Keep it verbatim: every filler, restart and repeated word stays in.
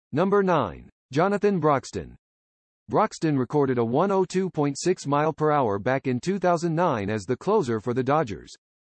Number nine. Jonathan Broxton. Broxton recorded a one oh two point six mile per hour back in two thousand nine as the closer for the Dodgers.